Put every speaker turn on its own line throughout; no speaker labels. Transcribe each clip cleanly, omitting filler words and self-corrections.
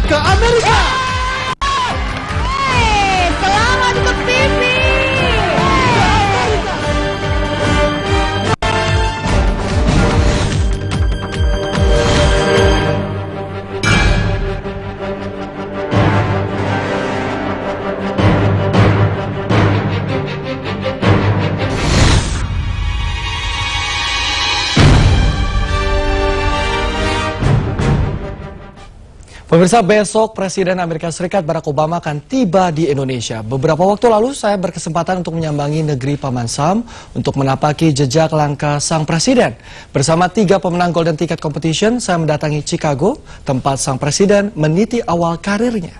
ke Amerika.
Selamat untuk Vivi.
Pemirsa, besok Presiden Amerika Serikat Barack Obama akan tiba di Indonesia. Beberapa waktu lalu saya berkesempatan untuk menyambangi negeri Paman Sam untuk menapaki jejak langkah sang presiden. Bersama 3 pemenang Golden Ticket Competition, saya mendatangi Chicago, tempat sang presiden meniti awal karirnya.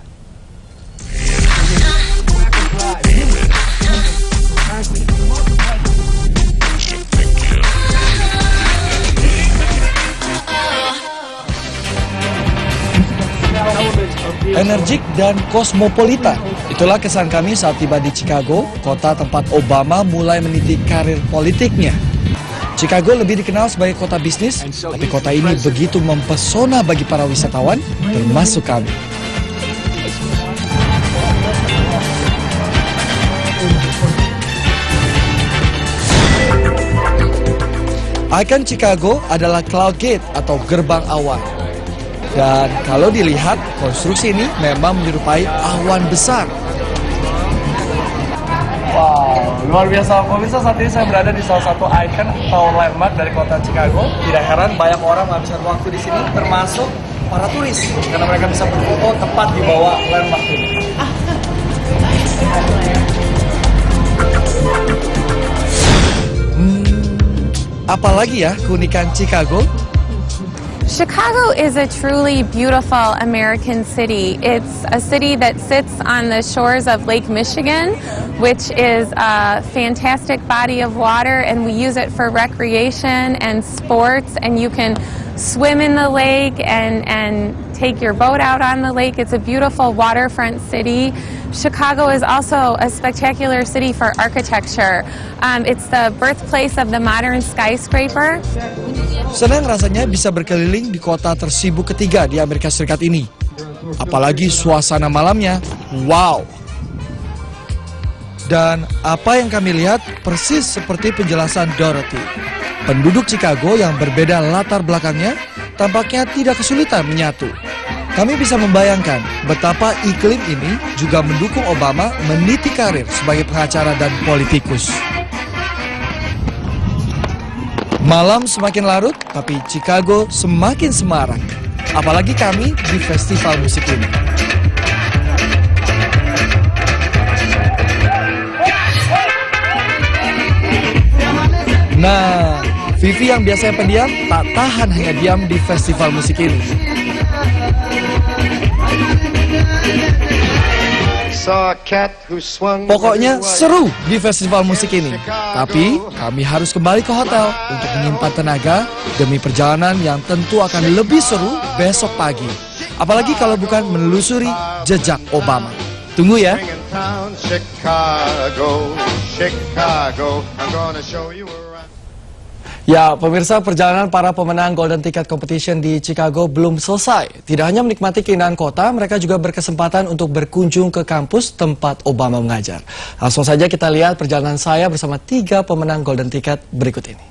Energik dan kosmopolitan. Itulah kesan kami saat tiba di Chicago, kota tempat Obama mulai meniti karir politiknya. Chicago lebih dikenal sebagai kota bisnis, tapi kota ini begitu mempesona bagi para wisatawan, termasuk kami. Ikon Chicago adalah Cloud Gate atau gerbang awan. Dan kalau dilihat, konstruksi ini memang menyerupai awan besar. Wow, luar biasa. Pemirsa, saat ini saya berada di salah satu ikon atau landmark dari kota Chicago. Tidak heran banyak orang menghabiskan waktu di sini, termasuk para turis, karena mereka bisa berfoto tepat di bawah landmark ini. Apalagi ya keunikan Chicago?
Chicago is a truly beautiful American city. It's a city that sits on the shores of Lake Michigan, which is a fantastic body of water, and we use it for recreation and sports, and you can swim in the lake and take your boat out on the lake. It's a beautiful waterfront city. Chicago is also a spectacular city for architecture. It's the birthplace of the modern skyscraper.
Senang rasanya bisa berkeliling di kota tersibuk ketiga di Amerika Serikat ini. Apalagi suasana malamnya, wow. Dan apa yang kami lihat persis seperti penjelasan Dorothy. Penduduk Chicago yang berbeda latar belakangnya tampaknya tidak kesulitan menyatu. Kami bisa membayangkan betapa iklim ini juga mendukung Obama meniti karir sebagai pengacara dan politikus. Malam semakin larut, tapi Chicago semakin semarak. Apalagi kami di festival musik ini. Nah, Vivi yang biasanya pendiam tak tahan hanya diam di festival musik ini. Pokoknya seru di festival musik ini. Tapi kami harus kembali ke hotel untuk menyimpan tenaga demi perjalanan yang tentu akan lebih seru besok pagi. Apalagi kalau bukan menelusuri jejak Obama. Tunggu ya. Ya, pemirsa, perjalanan para pemenang Golden Ticket Competition di Chicago belum selesai. Tidak hanya menikmati keindahan kota, mereka juga berkesempatan untuk berkunjung ke kampus tempat Obama mengajar. Langsung saja kita lihat perjalanan saya bersama 3 pemenang Golden Ticket berikut ini.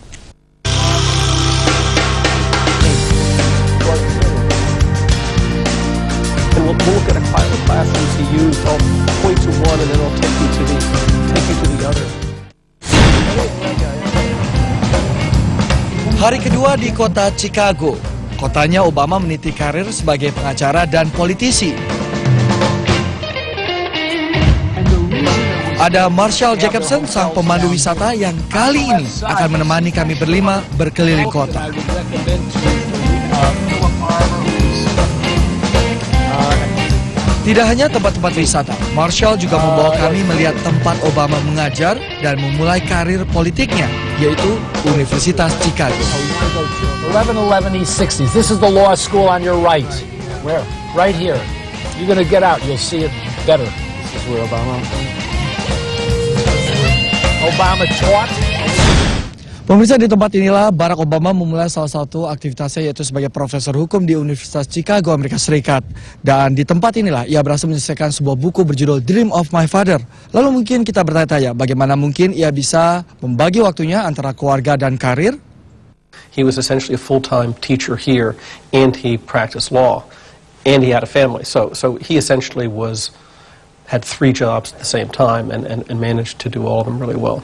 Hari kedua di kota Chicago. Kotanya Obama meniti karir sebagai pengacara dan politisi. Ada Marshall Jacobson, sang pemandu wisata yang kali ini akan menemani kami berlima berkeliling kota. Tidak hanya tempat-tempat wisata, Marshall juga membawa kami melihat tempat Obama mengajar dan memulai karir politiknya, yaitu Universitas Chicago.
1111 East 60s. This is the law school on your right. Where? Right here. You're going to get out. You'll see it better. This is where Obama taught.
Pemirsa, di tempat inilah Barack Obama memulai salah satu aktivitasnya, yaitu sebagai profesor hukum di Universitas Chicago, Amerika Serikat. Dan di tempat inilah ia berhasil menyelesaikan sebuah buku berjudul Dream of My Father. Lalu mungkin kita bertanya-tanya, bagaimana mungkin ia bisa membagi waktunya antara keluarga dan karir?
He was essentially a full-time teacher here, and he practiced law, and he had a family. So he essentially had 3 jobs at the same time and managed to do all of them really well.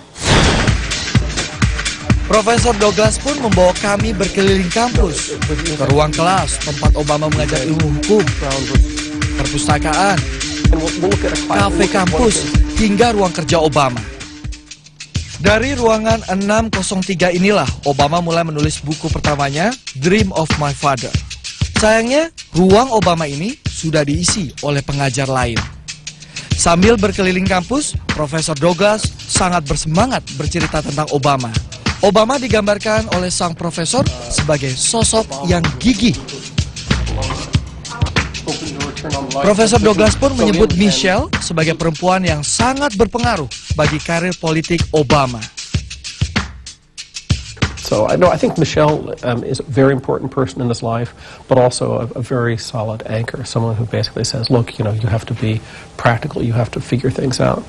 Profesor Douglas pun membawa kami berkeliling kampus, ke ruang kelas tempat Obama mengajar ilmu hukum, perpustakaan, kafe kampus, hingga ruang kerja Obama. Dari ruangan 603 inilah Obama mulai menulis buku pertamanya, Dream of My Father. Sayangnya, ruang Obama ini sudah diisi oleh pengajar lain. Sambil berkeliling kampus, Profesor Douglas sangat bersemangat bercerita tentang Obama. Obama digambarkan oleh sang profesor sebagai sosok yang gigih. Profesor Douglas pun menyebut Michelle sebagai perempuan yang sangat berpengaruh bagi karir politik Obama.
So I think Michelle is a very important person in his life, but also a very solid anchor, someone who basically says, look, you have to be practical, you have to figure things out.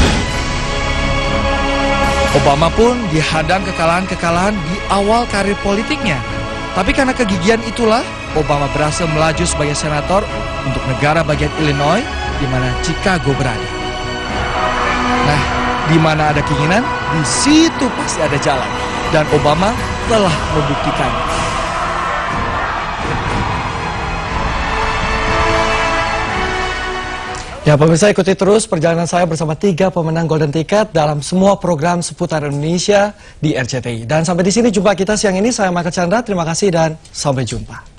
Obama pun dihadang kekalahan-kekalahan di awal karir politiknya. Tapi karena kegigihan itulah, Obama berhasil melaju sebagai senator untuk negara bagian Illinois, di mana Chicago berada. Nah, di mana ada keinginan, di situ pasti ada jalan. Dan Obama telah membuktikannya. Ya, pemirsa, ikuti terus perjalanan saya bersama 3 pemenang Golden Ticket dalam semua program seputar Indonesia di RCTI. Dan sampai di sini jumpa kita siang ini. Saya Michael Chandra, terima kasih dan sampai jumpa.